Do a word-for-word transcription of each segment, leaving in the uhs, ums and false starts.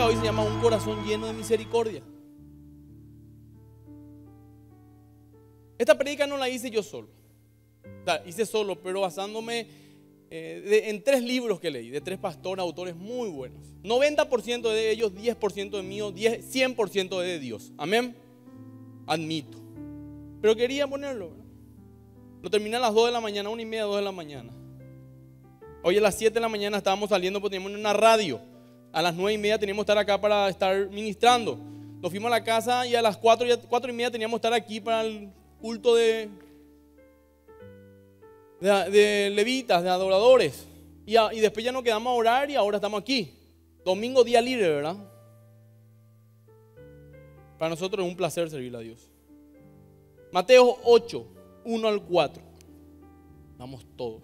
prédica hoy se llama Un corazón lleno de misericordia. Esta prédica no la hice yo solo. O sea, hice solo, pero basándome eh, de, en tres libros que leí, de tres pastores, autores muy buenos. noventa por ciento de ellos, diez por ciento de mío, cien por ciento de Dios. Amén. Admito. Pero quería ponerlo, ¿verdad? Lo terminé a las dos de la mañana, una y media, dos de la mañana. Hoy a las siete de la mañana estábamos saliendo porque teníamos una radio. A las nueve y media teníamos que estar acá para estar ministrando. Nos fuimos a la casa y a las cuatro, cuatro y media teníamos que estar aquí para el culto de, de, de levitas, de adoradores. Y, a, y después ya nos quedamos a orar y ahora estamos aquí. Domingo, día libre, ¿verdad? Para nosotros es un placer servirle a Dios. Mateo ocho, uno al cuatro. Vamos todos.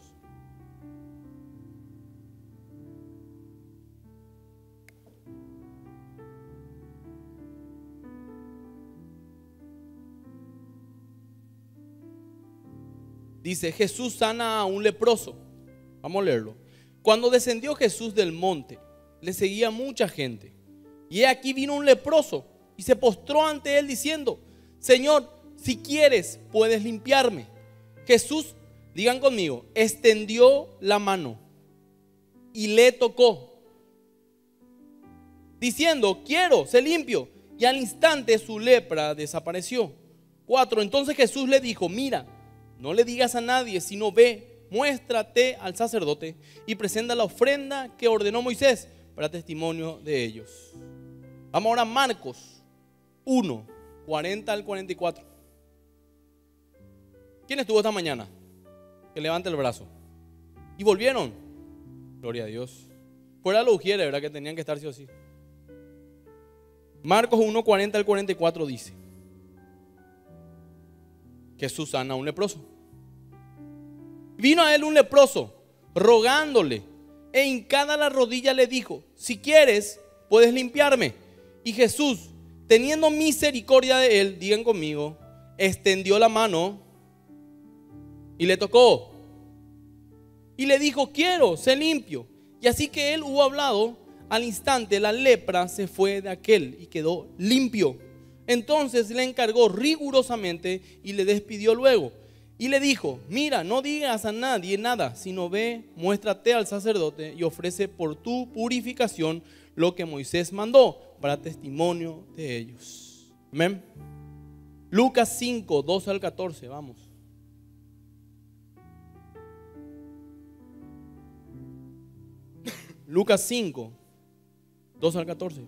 Dice: Jesús sana a un leproso. Vamos a leerlo. Cuando descendió Jesús del monte, le seguía mucha gente. Y aquí vino un leproso y se postró ante él diciendo: Señor, si quieres, puedes limpiarme. Jesús, digan conmigo, extendió la mano y le tocó, diciendo: quiero, sé limpio. Y al instante su lepra desapareció. Cuatro. Entonces Jesús le dijo: mira, no le digas a nadie, sino ve, muéstrate al sacerdote y presenta la ofrenda que ordenó Moisés para testimonio de ellos. Vamos ahora a Marcos uno, cuarenta al cuarenta y cuatro. ¿Quién estuvo esta mañana? Que levante el brazo. ¿Y volvieron? Gloria a Dios. Fuera los ujieres, ¿verdad? Que tenían que estar sí o sí. Marcos uno, cuarenta al cuarenta y cuatro dice: Jesús sana a un leproso. Vino a él un leproso, rogándole, e hincada la rodilla le dijo: si quieres, puedes limpiarme. Y Jesús, teniendo misericordia de él, digan conmigo, extendió la mano y le tocó. Y le dijo: quiero, sé limpio. Y así que él hubo hablado, al instante la lepra se fue de aquel y quedó limpio. Entonces le encargó rigurosamente y le despidió luego. Y le dijo: mira, no digas a nadie nada, sino ve, muéstrate al sacerdote y ofrece por tu purificación lo que Moisés mandó para testimonio de ellos. Amén. Lucas cinco, doce al catorce, vamos. Lucas cinco, doce al catorce.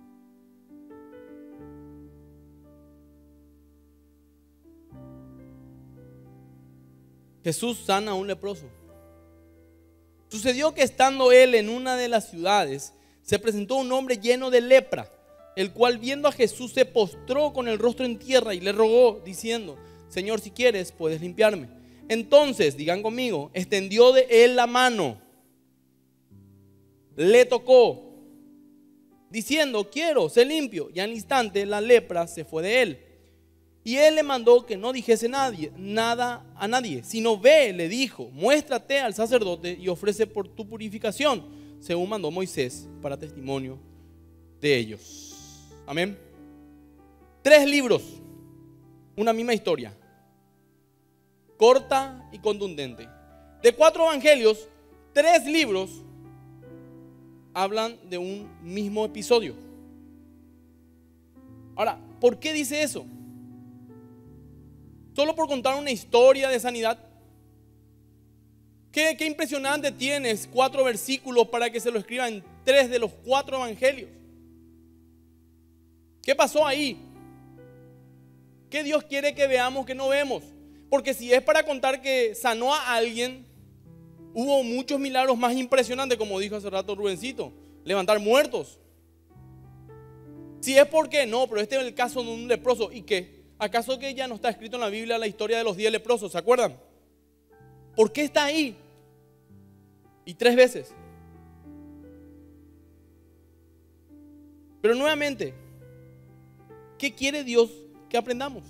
Jesús sana a un leproso. Sucedió que estando él en una de las ciudades, se presentó un hombre lleno de lepra, el cual viendo a Jesús se postró con el rostro en tierra y le rogó, diciendo: Señor, si quieres, puedes limpiarme. Entonces, digan conmigo, extendió de él la mano, le tocó, diciendo: quiero, sé limpio. Y al instante la lepra se fue de él. Y él le mandó que no dijese nadie, nada a nadie, sino ve, le dijo, muéstrate al sacerdote y ofrece por tu purificación, según mandó Moisés, para testimonio de ellos. Amén. Tres libros, una misma historia, corta y contundente. De cuatro evangelios, tres libros hablan de un mismo episodio. Ahora, ¿por qué dice eso? ¿Solo por contar una historia de sanidad? ¿Qué, qué impresionante tienes cuatro versículos para que se lo escriban tres de los cuatro evangelios? ¿Qué pasó ahí? ¿Qué Dios quiere que veamos que no vemos? Porque si es para contar que sanó a alguien, hubo muchos milagros más impresionantes, como dijo hace rato Rubencito, levantar muertos. Si es porque no, pero este es el caso de un leproso. ¿Y qué? ¿Acaso que ya no está escrito en la Biblia la historia de los diez leprosos? ¿Se acuerdan? ¿Por qué está ahí? Y tres veces. Pero nuevamente, ¿qué quiere Dios que aprendamos?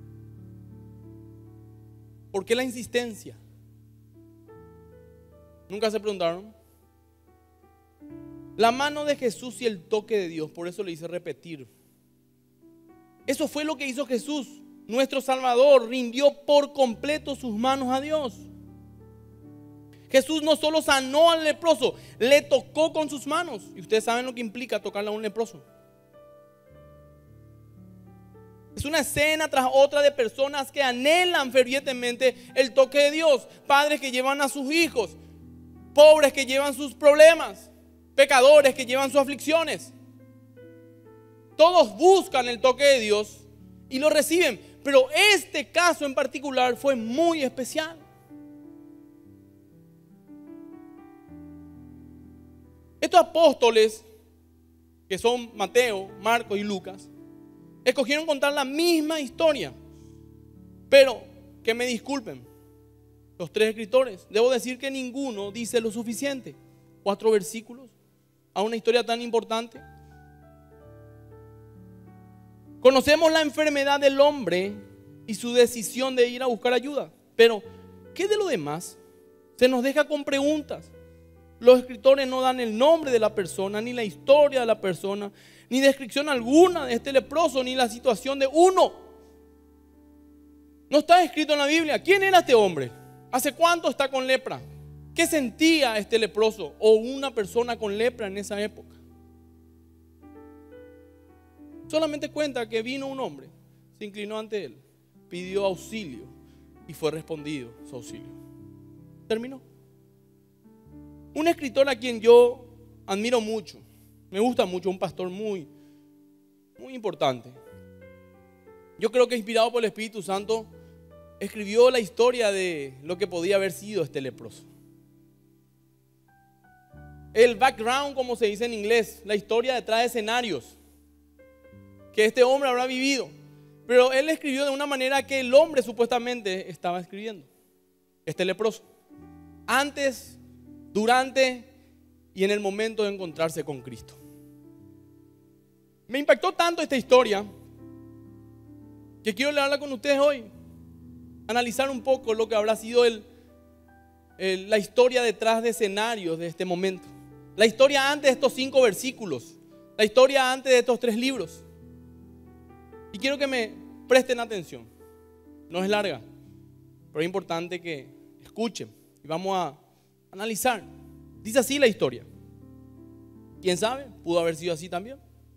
¿Por qué la insistencia? ¿Nunca se preguntaron? La mano de Jesús y el toque de Dios, por eso le hice repetir. Eso fue lo que hizo Jesús, nuestro Salvador, rindió por completo sus manos a Dios. Jesús no solo sanó al leproso, le tocó con sus manos. Y ustedes saben lo que implica tocarle a un leproso. Es una escena tras otra de personas que anhelan fervientemente el toque de Dios. Padres que llevan a sus hijos, pobres que llevan sus problemas, pecadores que llevan sus aflicciones. Todos buscan el toque de Dios y lo reciben. Pero este caso en particular fue muy especial. Estos apóstoles, que son Mateo, Marcos y Lucas, escogieron contar la misma historia. Pero, que me disculpen, los tres escritores, debo decir que ninguno dice lo suficiente. Cuatro versículos a una historia tan importante. Conocemos la enfermedad del hombre y su decisión de ir a buscar ayuda. Pero, ¿qué de lo demás? Se nos deja con preguntas. Los escritores no dan el nombre de la persona, ni la historia de la persona, ni descripción alguna de este leproso, ni la situación de uno. No está escrito en la Biblia. ¿Quién era este hombre? ¿Hace cuánto está con lepra? ¿Qué sentía este leproso o una persona con lepra en esa época? Solamente cuenta que vino un hombre, se inclinó ante él, pidió auxilio y fue respondido su auxilio. Terminó. Un escritor a quien yo admiro mucho, me gusta mucho, un pastor muy, muy importante. Yo creo que inspirado por el Espíritu Santo, escribió la historia de lo que podía haber sido este leproso. El background, como se dice en inglés, la historia detrás de escenarios que este hombre habrá vivido. Pero él escribió de una manera que el hombre supuestamente estaba escribiendo. Este leproso. Antes, durante y en el momento de encontrarse con Cristo. Me impactó tanto esta historia que quiero leerla con ustedes hoy. Analizar un poco lo que habrá sido el, el, la historia detrás de escenarios de este momento. La historia antes de estos cinco versículos. La historia antes de estos tres libros. Y quiero que me presten atención. No es larga, pero es importante que escuchen. Y vamos a analizar. Dice así la historia. ¿Quién sabe? Pudo haber sido así también.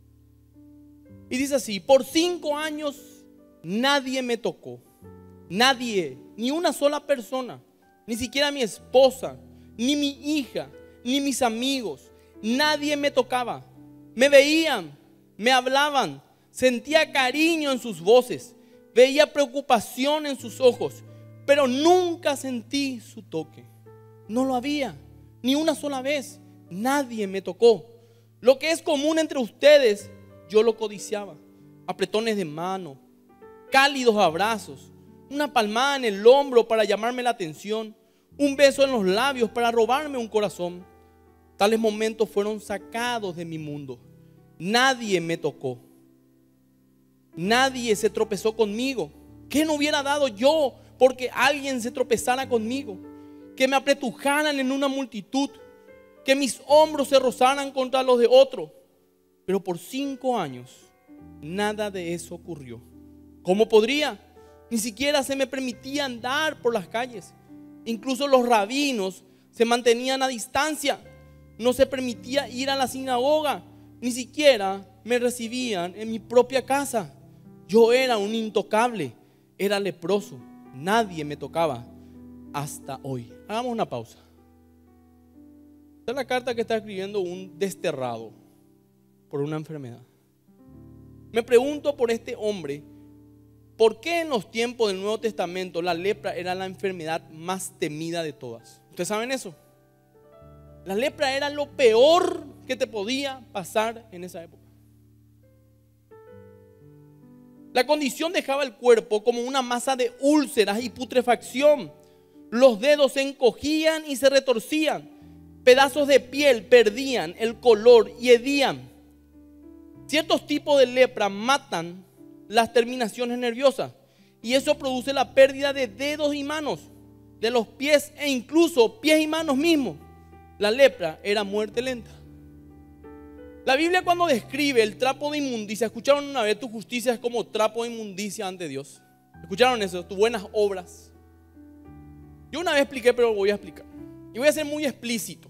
Y dice así: por cinco años nadie me tocó. Nadie, ni una sola persona. Ni siquiera mi esposa, ni mi hija, ni mis amigos. Nadie me tocaba. Me veían, me hablaban. Sentía cariño en sus voces, veía preocupación en sus ojos, pero nunca sentí su toque. No lo había, ni una sola vez. Nadie me tocó. Lo que es común entre ustedes, yo lo codiciaba. Apretones de mano, cálidos abrazos, una palmada en el hombro para llamarme la atención, un beso en los labios para robarme un corazón. Tales momentos fueron sacados de mi mundo. Nadie me tocó. Nadie se tropezó conmigo. ¿Qué no hubiera dado yo porque alguien se tropezara conmigo? Que me apretujaran en una multitud, que mis hombros se rozaran contra los de otro. Pero por cinco años nada de eso ocurrió. ¿Cómo podría? Ni siquiera se me permitía andar por las calles. Incluso los rabinos se mantenían a distancia. No se permitía ir a la sinagoga. Ni siquiera me recibían en mi propia casa. Yo era un intocable, era leproso, nadie me tocaba hasta hoy. Hagamos una pausa. Esta es la carta que está escribiendo un desterrado por una enfermedad. Me pregunto por este hombre, ¿por qué en los tiempos del Nuevo Testamento la lepra era la enfermedad más temida de todas? ¿Ustedes saben eso? La lepra era lo peor que te podía pasar en esa época. La condición dejaba el cuerpo como una masa de úlceras y putrefacción. Los dedos se encogían y se retorcían. Pedazos de piel perdían el color y hedían. Ciertos tipos de lepra matan las terminaciones nerviosas y eso produce la pérdida de dedos y manos, de los pies e incluso pies y manos mismos. La lepra era muerte lenta. La Biblia cuando describe el trapo de inmundicia, ¿escucharon una vez tu justicia es como trapo de inmundicia ante Dios? ¿Escucharon eso? Tus buenas obras. Yo una vez expliqué, pero lo voy a explicar. Y voy a ser muy explícito.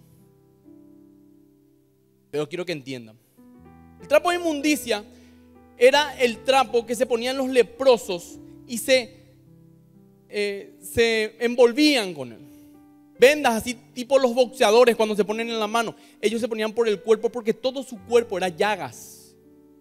Pero quiero que entiendan. El trapo de inmundicia era el trapo que se ponían los leprosos y se, eh, se envolvían con él. Vendas así tipo los boxeadores cuando se ponen en la mano. Ellos se ponían por el cuerpo porque todo su cuerpo era llagas.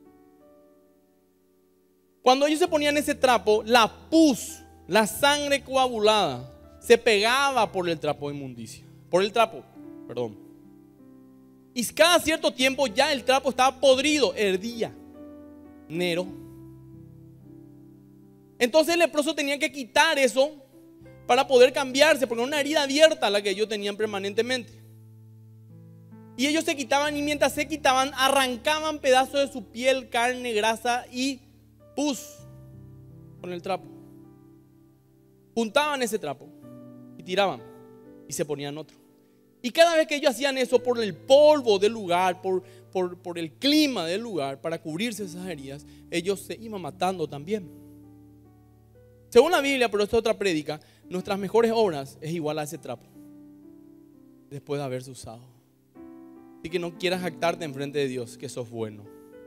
Cuando ellos se ponían ese trapo, la pus, la sangre coagulada, se pegaba por el trapo de inmundicia. Por el trapo, perdón. Y cada cierto tiempo ya el trapo estaba podrido, herdía, negro. Entonces el leproso tenía que quitar eso para poder cambiarse, porque era una herida abierta la que ellos tenían permanentemente. Y ellos se quitaban, y mientras se quitaban, arrancaban pedazos de su piel, carne, grasa y pus con el trapo. Juntaban ese trapo y tiraban y se ponían otro. Y cada vez que ellos hacían eso, por el polvo del lugar, por, por, por el clima del lugar, para cubrirse esas heridas, ellos se iban matando también. Según la Biblia, pero esta es otra prédica, nuestras mejores obras es igual a ese trapo después de haberse usado. Así que no quieras jactarte enfrente de Dios que sos bueno.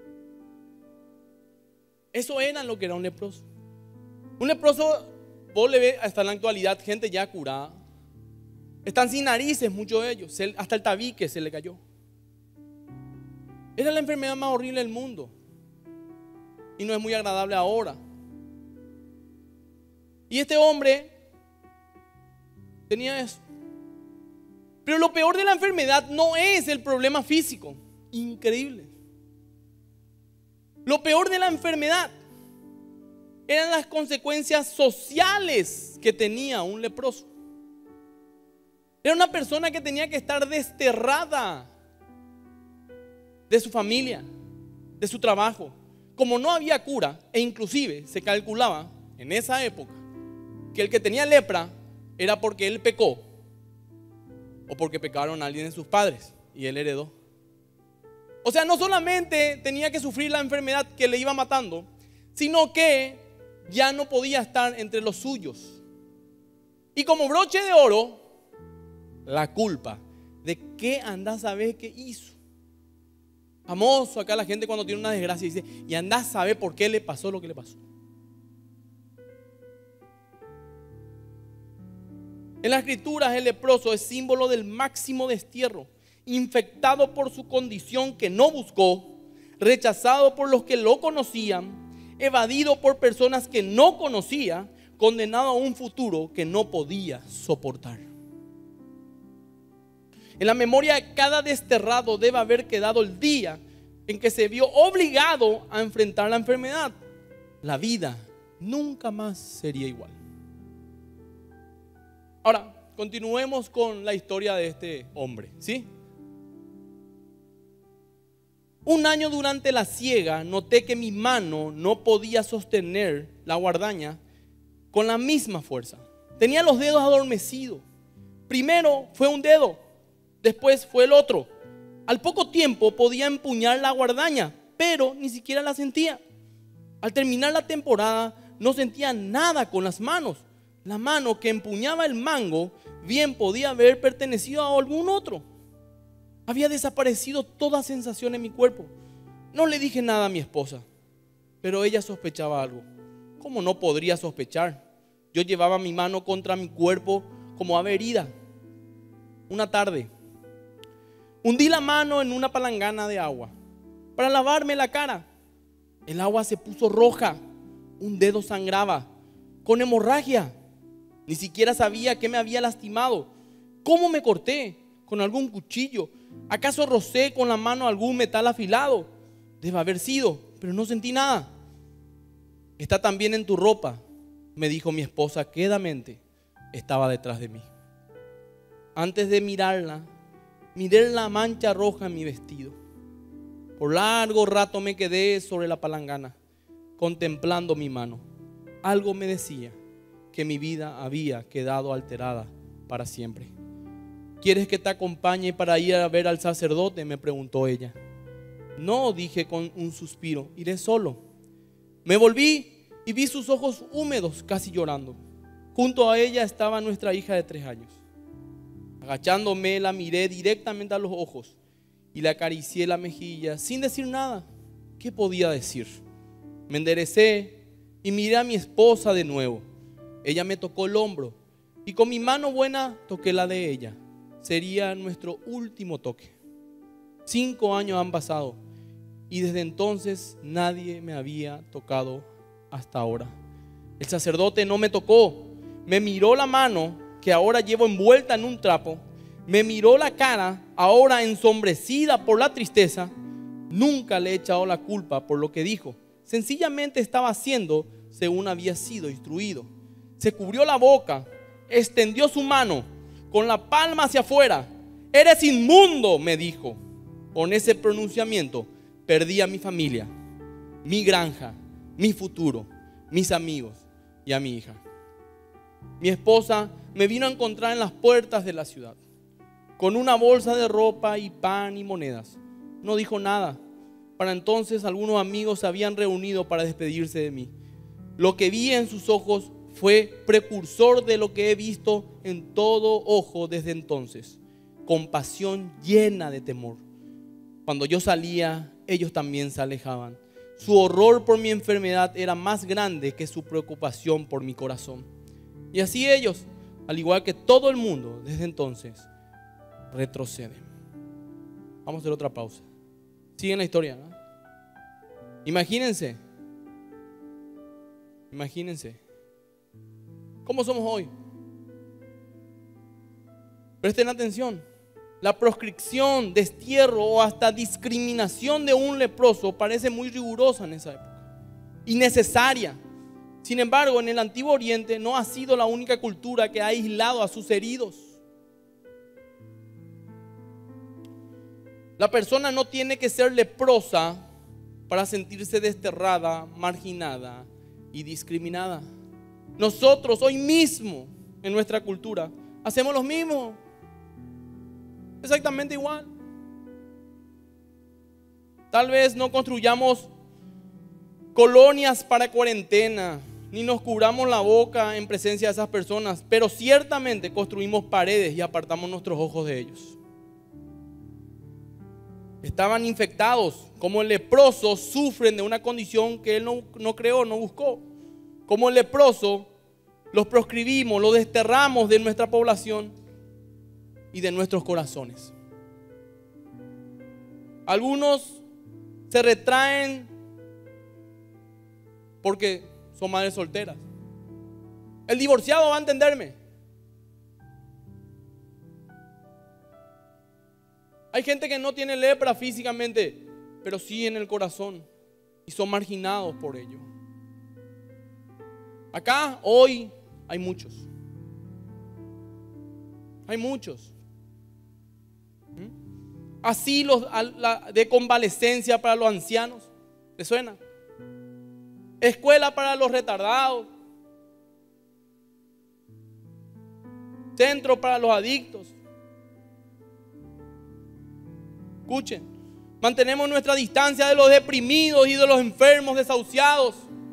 Eso era lo que era un leproso. Un leproso, vos le ves hasta en la actualidad gente ya curada. Están sin narices muchos de ellos, hasta el tabique se le cayó. Era la enfermedad más horrible del mundo y no es muy agradable ahora. Y este hombre tenía eso. Pero lo peor de la enfermedad no es el problema físico. Increíble. Lo peor de la enfermedad eran las consecuencias sociales que tenía un leproso. Era una persona que tenía que estar desterrada de su familia, de su trabajo. Como no había cura, e inclusive se calculaba en esa época que el que tenía lepra era porque él pecó o porque pecaron a alguien de sus padres y él heredó. O sea, no solamente tenía que sufrir la enfermedad que le iba matando, sino que ya no podía estar entre los suyos. Y como broche de oro, la culpa de qué andás a ver qué hizo. Famoso acá la gente cuando tiene una desgracia dice, y andás a saber por qué le pasó lo que le pasó. En las escrituras el leproso es símbolo del máximo destierro, infectado por su condición que no buscó, rechazado por los que lo conocían, evadido por personas que no conocía, condenado a un futuro que no podía soportar. En la memoria de cada desterrado debe haber quedado el día en que se vio obligado a enfrentar la enfermedad. La vida nunca más sería igual. Ahora, continuemos con la historia de este hombre, ¿sí? Un año durante la siega noté que mi mano no podía sostener la guardaña con la misma fuerza. Tenía los dedos adormecidos. Primero fue un dedo, después fue el otro. Al poco tiempo podía empuñar la guardaña, pero ni siquiera la sentía. Al terminar la temporada no sentía nada con las manos. La mano que empuñaba el mango bien podía haber pertenecido a algún otro. Había desaparecido toda sensación en mi cuerpo. No le dije nada a mi esposa, pero ella sospechaba algo. ¿Cómo no podría sospechar? Yo llevaba mi mano contra mi cuerpo como ave herida. Una tarde, hundí la mano en una palangana de agua para lavarme la cara. El agua se puso roja, un dedo sangraba, con hemorragia. Ni siquiera sabía que me había lastimado. ¿Cómo me corté? ¿Con algún cuchillo? ¿Acaso rocé con la mano algún metal afilado? Debe haber sido, pero no sentí nada. Está también en tu ropa, me dijo mi esposa quedamente. Estaba detrás de mí. Antes de mirarla, miré la mancha roja en mi vestido. Por largo rato me quedé sobre la palangana, contemplando mi mano. Algo me decía que mi vida había quedado alterada para siempre. ¿Quieres que te acompañe para ir a ver al sacerdote?, me preguntó ella. No, dije con un suspiro, iré solo. Me volví y vi sus ojos húmedos, casi llorando. Junto a ella estaba nuestra hija de tres años. Agachándome, la miré directamente a los ojos y le acaricié la mejilla sin decir nada. ¿Qué podía decir? Me enderecé y miré a mi esposa de nuevo. Ella me tocó el hombro y con mi mano buena toqué la de ella. Sería nuestro último toque. Cinco años han pasado y desde entonces nadie me había tocado hasta ahora. El sacerdote no me tocó, me miró la mano que ahora llevo envuelta en un trapo, me miró la cara ahora ensombrecida por la tristeza. Nunca le he echado la culpa por lo que dijo. Sencillamente estaba haciendo según había sido instruido. Se cubrió la boca, extendió su mano con la palma hacia afuera. Eres inmundo, me dijo. Con ese pronunciamiento perdí a mi familia, mi granja, mi futuro, mis amigos y a mi hija. Mi esposa me vino a encontrar en las puertas de la ciudad, con una bolsa de ropa y pan y monedas. No dijo nada. Para entonces algunos amigos se habían reunido para despedirse de mí. Lo que vi en sus ojos fue precursor de lo que he visto en todo ojo desde entonces. Compasión llena de temor. Cuando yo salía, ellos también se alejaban. Su horror por mi enfermedad era más grande que su preocupación por mi corazón. Y así ellos, al igual que todo el mundo desde entonces, retroceden. Vamos a hacer otra pausa. Siguen la historia, ¿no? Imagínense. Imagínense. ¿Cómo somos hoy? Presten atención. La proscripción, destierro o hasta discriminación de un leproso parece muy rigurosa en esa época. Innecesaria. Sin embargo, en el Antiguo Oriente no ha sido la única cultura que ha aislado a sus heridos. La persona no tiene que ser leprosa para sentirse desterrada, marginada y discriminada. Nosotros hoy mismo en nuestra cultura hacemos lo mismo. Exactamente igual. Tal vez no construyamos colonias para cuarentena, ni nos cubramos la boca en presencia de esas personas, pero ciertamente construimos paredes y apartamos nuestros ojos de ellos. Estaban infectados, como el leproso, sufren de una condición que él no, no creó, no buscó. Como el leproso, los proscribimos, los desterramos de nuestra población y de nuestros corazones. Algunos se retraen porque son madres solteras. El divorciado va a entenderme. Hay gente que no tiene lepra físicamente, pero sí en el corazón, y son marginados por ello. Acá hoy hay muchos. Hay muchos. Asilos de convalecencia para los ancianos. ¿Le suena? Escuela para los retardados. Centro para los adictos. Escuchen, mantenemos nuestra distancia de los deprimidos y de los enfermos, desahuciados,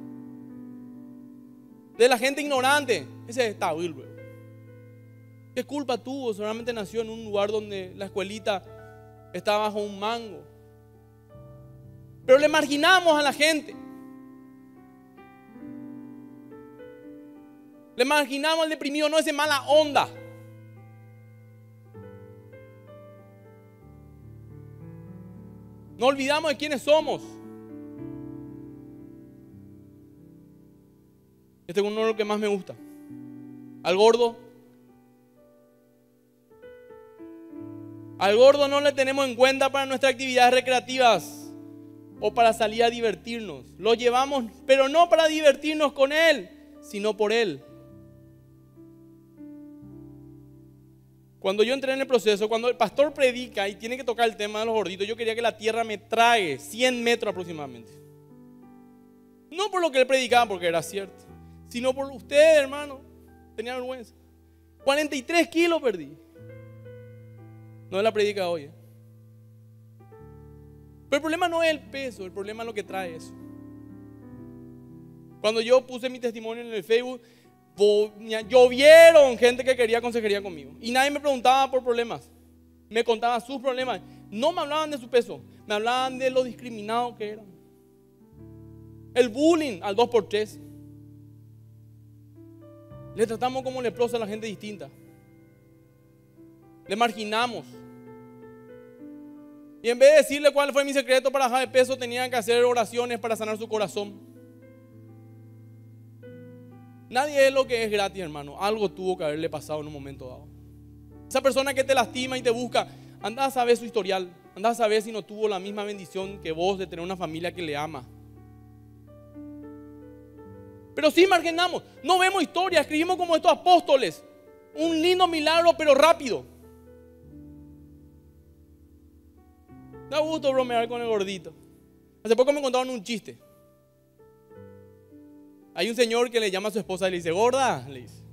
de la gente ignorante. Ese es Tabil, bro. ¿Qué culpa tuvo? Solamente nació en un lugar donde la escuelita está bajo un mango. Pero le marginamos a la gente. Le marginamos al deprimido, no es de mala onda. No olvidamos de quiénes somos. Este es uno de los que más me gusta. Al gordo. Al gordo no le tenemos en cuenta para nuestras actividades recreativas o para salir a divertirnos. Lo llevamos, pero no para divertirnos con él, sino por él. Cuando yo entré en el proceso, cuando el pastor predica y tiene que tocar el tema de los gorditos, yo quería que la tierra me trague cien metros aproximadamente. No por lo que él predicaba, porque era cierto, sino por ustedes, hermano. Tenía vergüenza. cuarenta y tres kilos perdí. No es la predica hoy, ¿eh? Pero el problema no es el peso, el problema es lo que trae eso. Cuando yo puse mi testimonio en el Facebook, llovieron gente que quería consejería conmigo. Y nadie me preguntaba por problemas. Me contaban sus problemas. No me hablaban de su peso, me hablaban de lo discriminados que eran. El bullying al dos por tres. Le tratamos como leprosos a la gente distinta. Le marginamos. Y en vez de decirle cuál fue mi secreto para bajar de peso, tenían que hacer oraciones para sanar su corazón. Nadie es lo que es gratis, hermano. Algo tuvo que haberle pasado en un momento dado. Esa persona que te lastima y te busca, anda a saber su historial. Anda a saber si no tuvo la misma bendición que vos de tener una familia que le ama. Pero sí marginamos. No vemos historia. Escribimos como estos apóstoles. Un lindo milagro, pero rápido. Da gusto bromear con el gordito. Hace poco me contaron un chiste. Hay un señor que le llama a su esposa y le dice, gorda, le dice.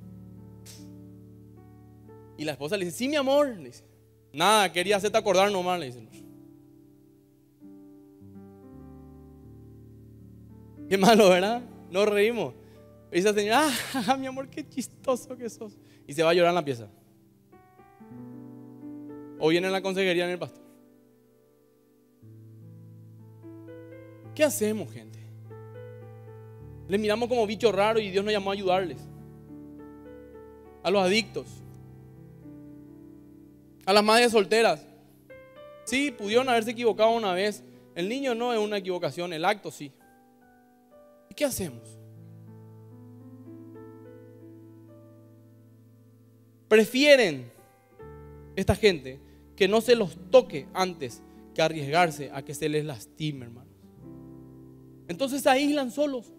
Y la esposa le dice, sí, mi amor, le dice. Nada, quería hacerte acordar nomás, le dice. Qué malo, ¿verdad? Nos reímos. Y dice la señora, ah, mi amor, qué chistoso que sos. Y se va a llorar en la pieza. O viene en la consejería en el pastor. ¿Qué hacemos, gente? Les miramos como bichos raros y Dios nos llamó a ayudarles. A los adictos. A las madres solteras. Sí, pudieron haberse equivocado una vez. El niño no es una equivocación, el acto sí. ¿Y qué hacemos? Prefieren esta gente que no se los toque antes que arriesgarse a que se les lastime, hermanos. Entonces se aíslan solos.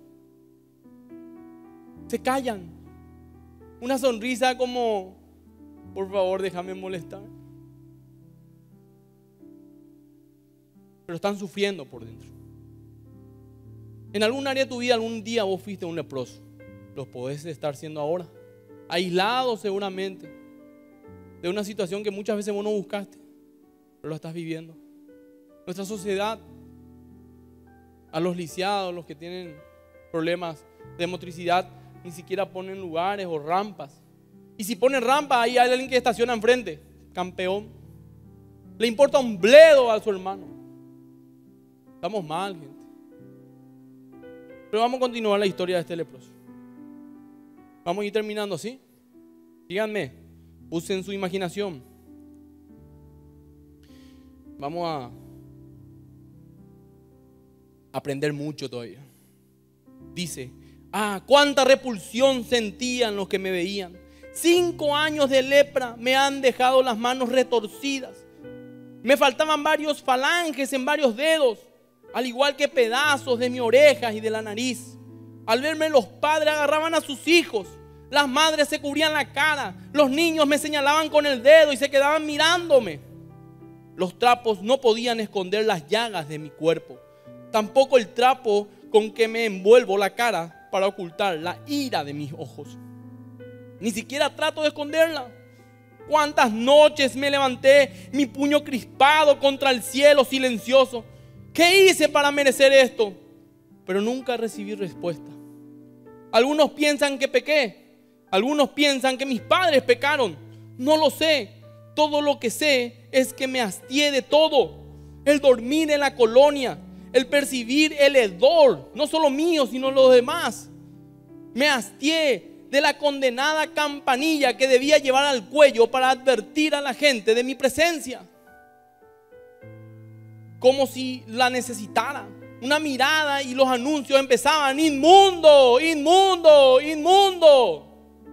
Se callan. Una sonrisa como, por favor, déjame molestar. Pero están sufriendo por dentro. En algún área de tu vida, algún día vos fuiste un leproso. Los podés estar siendo ahora. Aislados seguramente. De una situación que muchas veces vos no buscaste. Pero lo estás viviendo. Nuestra sociedad, a los lisiados, los que tienen problemas de motricidad, ni siquiera ponen lugares o rampas. Y si ponen rampas, ahí hay alguien que estaciona enfrente. Campeón. Le importa un bledo a su hermano. Estamos mal, gente. Pero vamos a continuar la historia de este leproso. Vamos a ir terminando, ¿sí? Díganme, usen su imaginación. Vamos a aprender mucho todavía. Dice, ah, cuánta repulsión sentían los que me veían. Cinco años de lepra me han dejado las manos retorcidas. Me faltaban varios falanges en varios dedos, al igual que pedazos de mis orejas y de la nariz. Al verme, los padres agarraban a sus hijos, las madres se cubrían la cara, los niños me señalaban con el dedo y se quedaban mirándome. Los trapos no podían esconder las llagas de mi cuerpo, tampoco el trapo con que me envuelvo la cara para ocultar la ira de mis ojos. Ni siquiera trato de esconderla. Cuántas noches me levanté, mi puño crispado contra el cielo silencioso. ¿Qué hice para merecer esto? Pero nunca recibí respuesta. Algunos piensan que pequé. Algunos piensan que mis padres pecaron. No lo sé. Todo lo que sé es que me hastié de todo. El dormir en la colonia, el percibir el hedor, no solo mío, sino los demás. Me hastié de la condenada campanilla que debía llevar al cuello para advertir a la gente de mi presencia. Como si la necesitara. Una mirada y los anuncios empezaban: inmundo, inmundo, inmundo.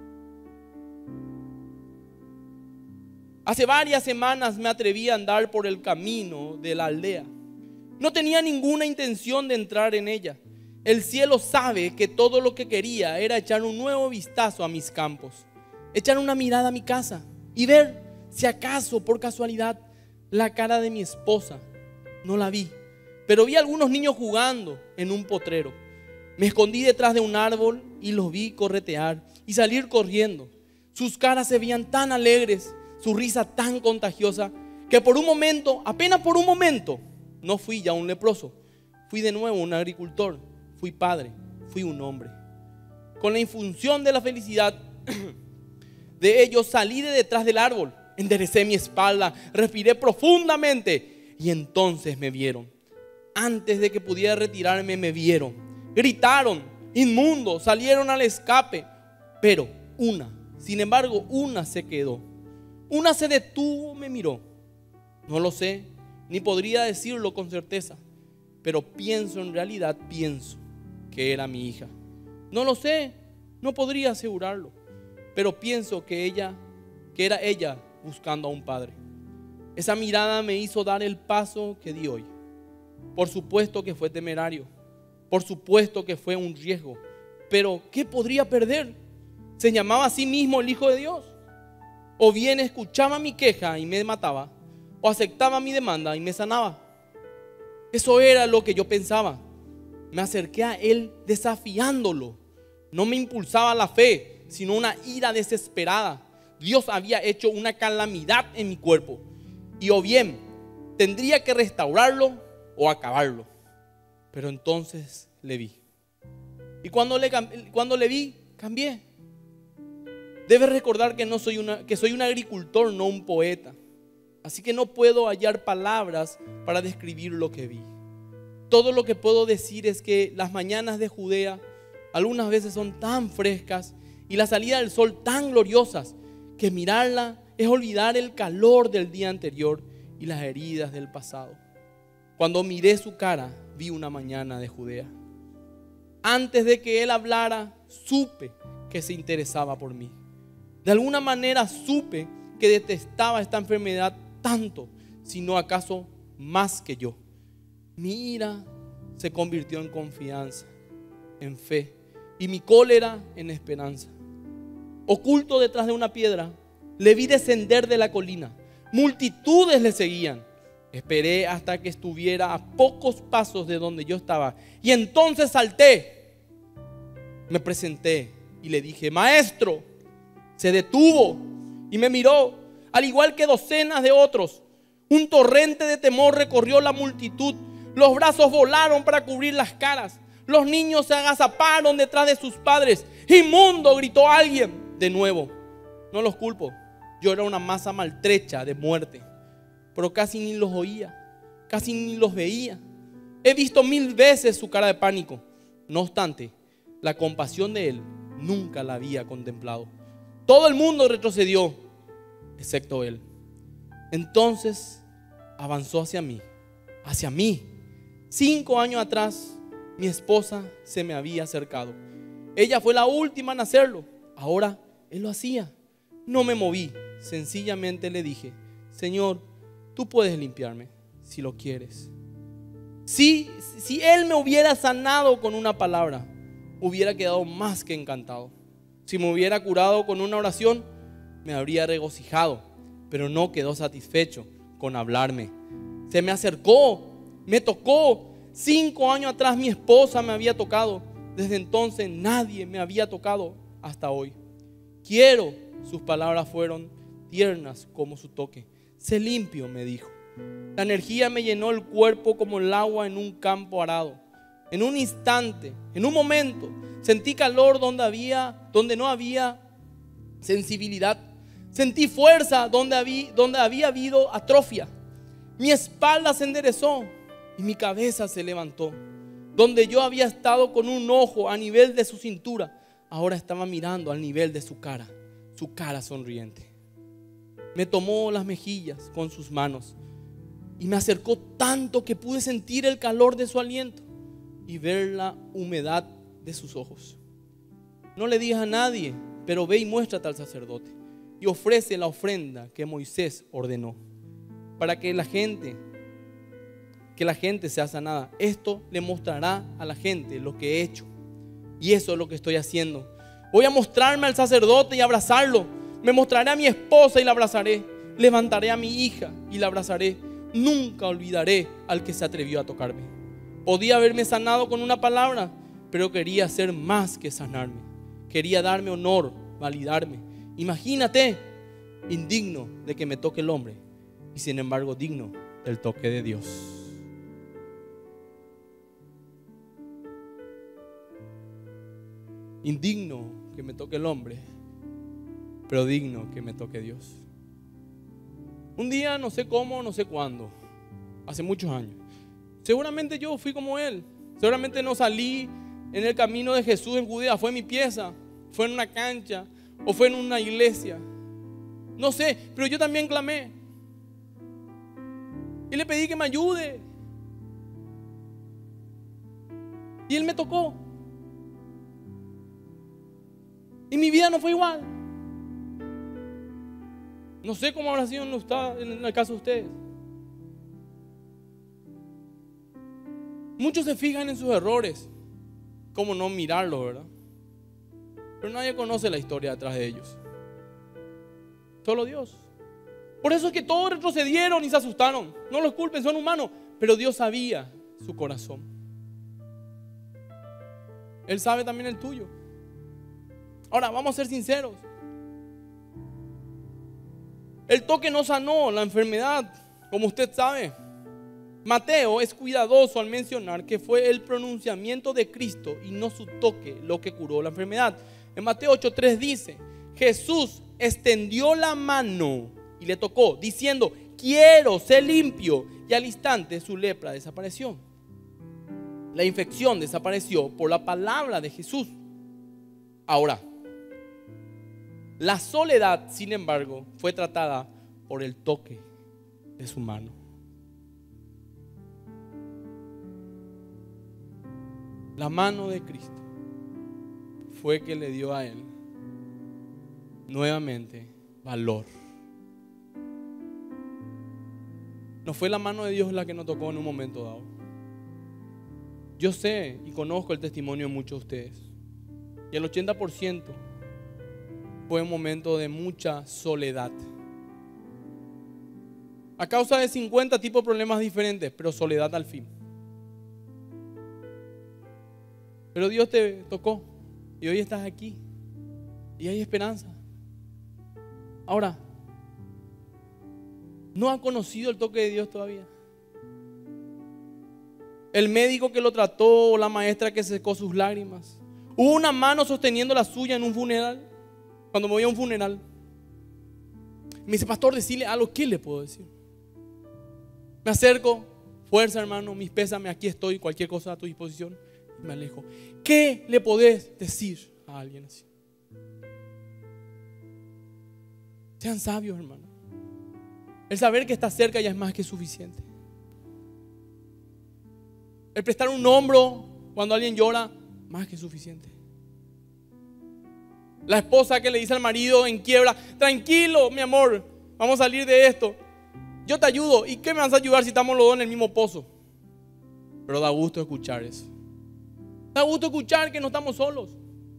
Hace varias semanas me atreví a andar por el camino de la aldea. No tenía ninguna intención de entrar en ella. El cielo sabe que todo lo que quería era echar un nuevo vistazo a mis campos, echar una mirada a mi casa y ver si acaso por casualidad la cara de mi esposa. No la vi, pero vi a algunos niños jugando en un potrero. Me escondí detrás de un árbol y los vi corretear y salir corriendo. Sus caras se veían tan alegres, su risa tan contagiosa, que por un momento, apenas por un momento, no fui ya un leproso, fui de nuevo un agricultor, fui padre, fui un hombre. Con la infusión de la felicidad de ellos salí de detrás del árbol, enderecé mi espalda, respiré profundamente y entonces me vieron. Antes de que pudiera retirarme me vieron, gritaron, inmundo, salieron al escape, pero una, sin embargo, una se quedó. Una se detuvo, me miró. No lo sé, ni podría decirlo con certeza, pero pienso, en realidad pienso que era mi hija. No lo sé, no podría asegurarlo, pero pienso que ella, que era ella buscando a un padre. Esa mirada me hizo dar el paso que di hoy. Por supuesto que fue temerario, por supuesto que fue un riesgo, pero ¿qué podría perder? Se llamaba a sí mismo el Hijo de Dios. O bien escuchaba mi queja y me mataba, o aceptaba mi demanda y me sanaba. Eso era lo que yo pensaba. Me acerqué a él desafiándolo. No me impulsaba la fe, sino una ira desesperada. Dios había hecho una calamidad en mi cuerpo, y o bien tendría que restaurarlo o acabarlo. Pero entonces le vi. Y cuando le, cuando le vi, cambié. Debes recordar que, no soy una, que soy un agricultor, no un poeta. Así que no puedo hallar palabras para describir lo que vi. Todo lo que puedo decir es que las mañanas de Judea algunas veces son tan frescas y la salida del sol tan gloriosas que mirarla es olvidar el calor del día anterior y las heridas del pasado. Cuando miré su cara, vi una mañana de Judea. Antes de que él hablara, supe que se interesaba por mí. De alguna manera supe que detestaba esta enfermedad tanto, si no acaso más que yo. Mi ira se convirtió en confianza, en fe, y mi cólera en esperanza. Oculto detrás de una piedra, le vi descender de la colina. Multitudes le seguían. Esperé hasta que estuviera a pocos pasos de donde yo estaba, y entonces salté. Me presenté y le dije: maestro. Se detuvo y me miró, al igual que docenas de otros. Un torrente de temor recorrió la multitud. Los brazos volaron para cubrir las caras. Los niños se agazaparon detrás de sus padres. ¡Inmundo!, gritó alguien. De nuevo, no los culpo. Yo era una masa maltrecha de muerte, pero casi ni los oía, casi ni los veía. He visto mil veces su cara de pánico. No obstante, la compasión de él nunca la había contemplado. Todo el mundo retrocedió, excepto él. Entonces avanzó hacia mí, hacia mí. Cinco años atrás, mi esposa se me había acercado. Ella fue la última en hacerlo. Ahora él lo hacía. No me moví, sencillamente le dije: Señor, tú puedes limpiarme si lo quieres. Si, si él me hubiera sanado con una palabra, hubiera quedado más que encantado. Si me hubiera curado con una oración, me habría regocijado, pero no quedó satisfecho con hablarme. Se me acercó, me tocó. Cinco años atrás mi esposa me había tocado. Desde entonces nadie me había tocado hasta hoy. Quiero, sus palabras fueron tiernas como su toque. Sé limpio, me dijo. La energía me llenó el cuerpo como el agua en un campo arado. En un instante, en un momento, sentí calor donde había, donde no había sensibilidad. Sentí fuerza donde había, donde había habido atrofia. Mi espalda se enderezó y mi cabeza se levantó. Donde yo había estado con un ojo a nivel de su cintura, ahora estaba mirando al nivel de su cara, su cara sonriente. Me tomó las mejillas con sus manos y me acercó tanto que pude sentir el calor de su aliento y ver la humedad de sus ojos. No le digas a nadie, pero ve y muéstrate al sacerdote y ofrece la ofrenda que Moisés ordenó para que la gente, que la gente sea sanada. Esto le mostrará a la gente lo que he hecho, y eso es lo que estoy haciendo. Voy a mostrarme al sacerdote y abrazarlo. Me mostraré a mi esposa y la abrazaré. Levantaré a mi hija y la abrazaré. Nunca olvidaré al que se atrevió a tocarme. Podía haberme sanado con una palabra, pero quería hacer más que sanarme. Quería darme honor, validarme. Imagínate, indigno de que me toque el hombre, y sin embargo digno del toque de Dios. indigno que me toque el hombre, pero digno que me toque Dios. Un día, no sé cómo, no sé cuándo, hace muchos años, seguramente yo fui como él. Seguramente no salí en el camino de Jesús en Judea, fue en mi pieza, fue en una cancha o fue en una iglesia. No sé, pero yo también clamé y le pedí que me ayude. Y Él me tocó. Y mi vida no fue igual. No sé cómo habrá sido en el caso de ustedes. Muchos se fijan en sus errores, cómo no mirarlos, ¿verdad? Pero nadie conoce la historia detrás de ellos. Solo Dios. Por eso es que todos retrocedieron y se asustaron. No los culpen, son humanos. Pero Dios sabía su corazón. Él sabe también el tuyo. Ahora, vamos a ser sinceros. El toque no sanó la enfermedad, como usted sabe. Mateo es cuidadoso al mencionar que fue el pronunciamiento de Cristo y no su toque lo que curó la enfermedad. En Mateo ocho tres dice: Jesús extendió la mano y le tocó, diciendo: quiero ser limpio. Y al instante su lepra desapareció. La infección desapareció por la palabra de Jesús. Ahora, la soledad, sin embargo, fue tratada por el toque de su mano. La mano de Cristo fue que le dio a él nuevamente valor. No fue la mano de Dios la que nos tocó en un momento dado. Yo sé y conozco el testimonio de muchos de ustedes. Y el ochenta por ciento fue un momento de mucha soledad. A causa de cincuenta tipos de problemas diferentes, pero soledad al fin. Pero Dios te tocó y hoy estás aquí y hay esperanza. Ahora, ¿no ha conocido el toque de Dios todavía? El médico que lo trató, la maestra que secó sus lágrimas. Hubo una mano sosteniendo la suya en un funeral. Cuando me voy a un funeral, me dice: pastor, decirle algo. ¿Qué le puedo decir? Me acerco: fuerza, hermano, mis pésames, aquí estoy, cualquier cosa a tu disposición. Y me alejo. ¿Qué le podés decir a alguien así? Sean sabios, hermano. El saber que está cerca ya es más que suficiente. El prestar un hombro cuando alguien llora, más que suficiente. La esposa que le dice al marido en quiebra: tranquilo, mi amor, vamos a salir de esto. Yo te ayudo. ¿Y qué me vas a ayudar si estamos los dos en el mismo pozo? Pero da gusto escuchar eso. Da gusto escuchar que no estamos solos.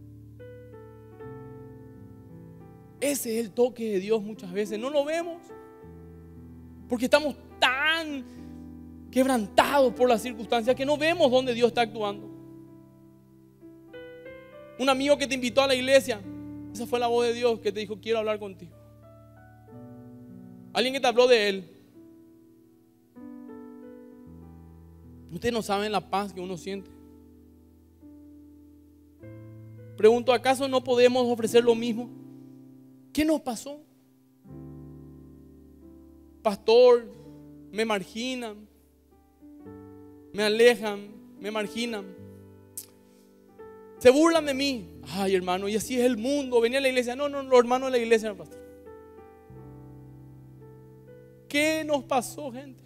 Ese es el toque de Dios muchas veces. No lo vemos porque estamos tan quebrantados por las circunstancias que no vemos dónde Dios está actuando. Un amigo que te invitó a la iglesia, esa fue la voz de Dios que te dijo: quiero hablar contigo. Alguien que te habló de Él. Ustedes no saben la paz que uno siente. Pregunto: ¿acaso no podemos ofrecer lo mismo? ¿Qué nos pasó? Pastor, me marginan, me alejan, me marginan, se burlan de mí. Ay, hermano, y así es el mundo. Venía a la iglesia. No, no, los hermanos de la iglesia, no, pastor. ¿Qué nos pasó, gente?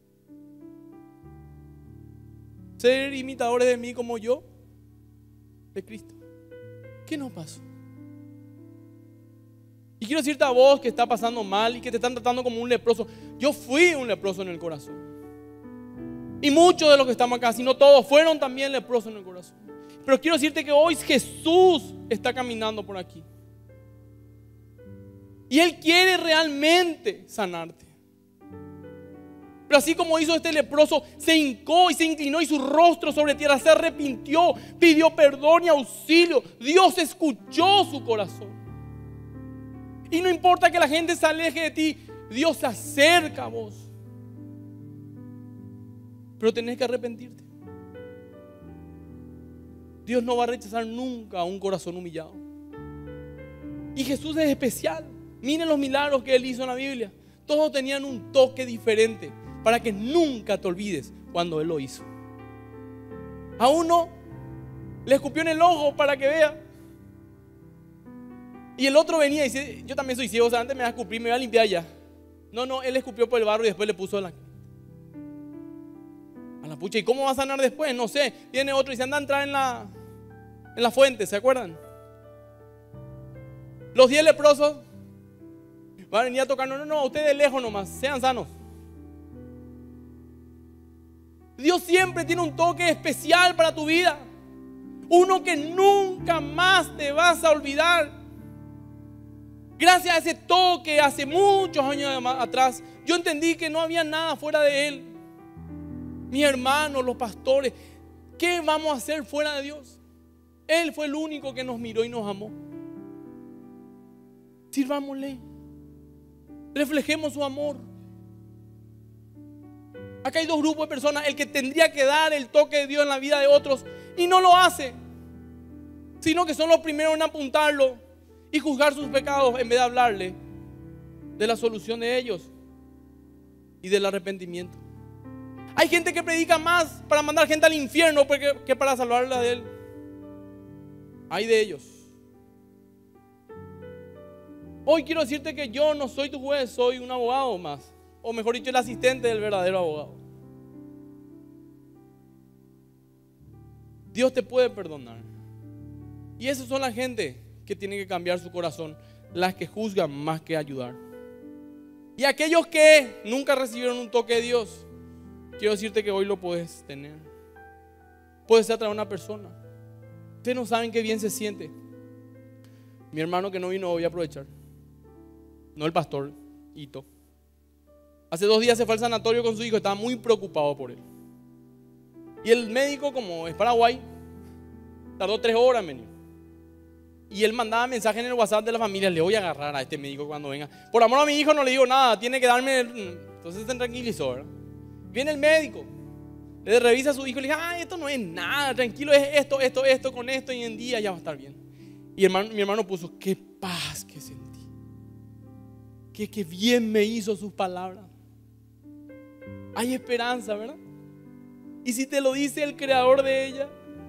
Ser imitadores de mí como yo, de Cristo. ¿Qué nos pasó? Y quiero decirte a vos que está pasando mal y que te están tratando como un leproso. Yo fui un leproso en el corazón. Y muchos de los que estamos acá, si no todos, fueron también leprosos en el corazón. Pero quiero decirte que hoy Jesús está caminando por aquí. Y Él quiere realmente sanarte. Pero así como hizo este leproso, se hincó y se inclinó y su rostro sobre tierra, se arrepintió, pidió perdón y auxilio. Dios escuchó su corazón. Y no importa que la gente se aleje de ti, Dios se acerca a vos. Pero tenés que arrepentirte. Dios no va a rechazar nunca un corazón humillado. Y Jesús es especial. Miren los milagros que Él hizo en la Biblia. Todos tenían un toque diferente para que nunca te olvides cuando Él lo hizo. A uno le escupió en el ojo para que vea. Y el otro venía y dice, yo también soy ciego, o sea, antes me va a escupir, me va a limpiar ya. No, no, Él escupió por el barro y después le puso la... a la pucha. ¿Y cómo va a sanar después? No sé. Viene otro y dice, anda a entrar en la, en la fuente, ¿se acuerdan? Los diez leprosos van a venir a tocar. No, no, no, ustedes de lejos nomás, sean sanos. Dios siempre tiene un toque especial para tu vida. Uno que nunca más te vas a olvidar. Gracias a ese toque hace muchos años atrás, yo entendí que no había nada fuera de Él. Mis hermanos, los pastores, ¿qué vamos a hacer fuera de Dios? Él fue el único que nos miró y nos amó. Sirvámosle. Reflejemos su amor. Acá hay dos grupos de personas. El que tendría que dar el toque de Dios en la vida de otros y no lo hace, sino que son los primeros en apuntarlo y juzgar sus pecados en vez de hablarle de la solución de ellos y del arrepentimiento. Hay gente que predica más para mandar gente al infierno que para salvarla de él. Hay de ellos. Hoy quiero decirte que yo no soy tu juez, soy un abogado más. O mejor dicho, el asistente del verdadero abogado. Dios te puede perdonar. Y esas son la gente que tiene que cambiar su corazón, las que juzgan más que ayudar. Y aquellos que nunca recibieron un toque de Dios, quiero decirte que hoy lo puedes tener. Puedes ser atraer a una persona. Ustedes no saben qué bien se siente. Mi hermano que no vino hoy, voy a aprovechar. No el pastor, Ito. Hace dos días se fue al sanatorio con su hijo, estaba muy preocupado por él. Y el médico, como es Paraguay, tardó tres horas en venir. Y él mandaba mensajes en el WhatsApp de la familia, le voy a agarrar a este médico cuando venga. Por amor a mi hijo no le digo nada, tiene que darme... El... Entonces se tranquilizó, ¿verdad? Viene el médico, le revisa a su hijo y le dice, ah, esto no es nada, tranquilo, es esto, esto, esto, con esto y en día ya va a estar bien. Y hermano, mi hermano puso, qué paz que sentí. Qué, qué bien me hizo sus palabras. Hay esperanza, ¿verdad? Y si te lo dice el creador de ella,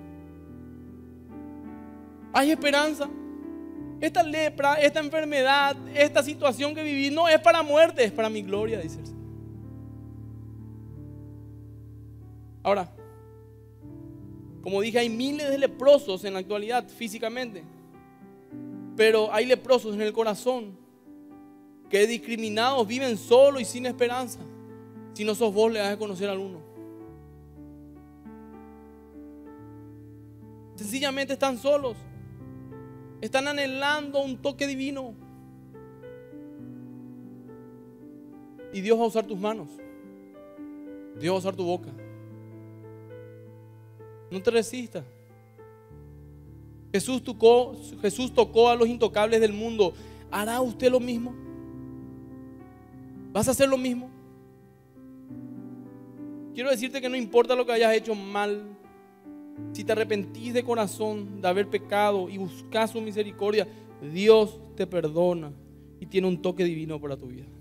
hay esperanza. Esta lepra, esta enfermedad, esta situación que viví no es para muerte, es para mi gloria, dice el Señor. Ahora, como dije, hay miles de leprosos en la actualidad físicamente, pero hay leprosos en el corazón que discriminados viven solos y sin esperanza. Si no sos vos, le das de conocer al uno. Sencillamente están solos. Están anhelando un toque divino. Y Dios va a usar tus manos. Dios va a usar tu boca. No te resistas. Jesús tocó, Jesús tocó a los intocables del mundo. ¿Hará usted lo mismo? ¿Vas a hacer lo mismo? Quiero decirte que no importa lo que hayas hecho mal, si te arrepentís de corazón de haber pecado y buscas su misericordia, Dios te perdona y tiene un toque divino para tu vida.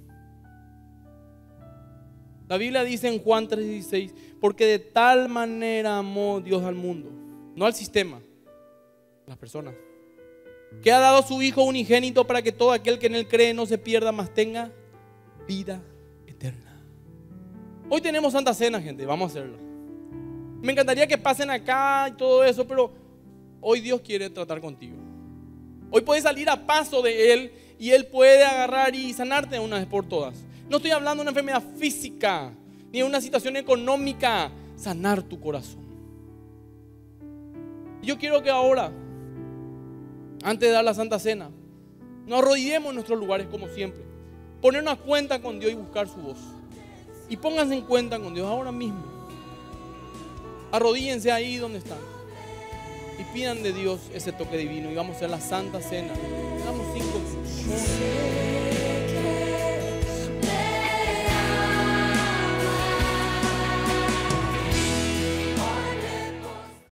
La Biblia dice en Juan tres dieciséis, porque de tal manera amó Dios al mundo, no al sistema, a las personas, que ha dado a su Hijo unigénito para que todo aquel que en él cree no se pierda, mas tenga vida eterna. Hoy tenemos Santa Cena, gente, vamos a hacerla. Me encantaría que pasen acá y todo eso, pero hoy Dios quiere tratar contigo. Hoy puedes salir a paso de Él y Él puede agarrar y sanarte de una vez por todas. No estoy hablando de una enfermedad física ni de una situación económica, sanar tu corazón. Yo quiero que ahora, antes de dar la Santa Cena, nos arrodillemos en nuestros lugares como siempre, ponernos a cuenta con Dios y buscar su voz. Y pónganse en cuenta con Dios ahora mismo. Arrodíllense ahí donde están y pidan de Dios ese toque divino y vamos a hacer la Santa Cena.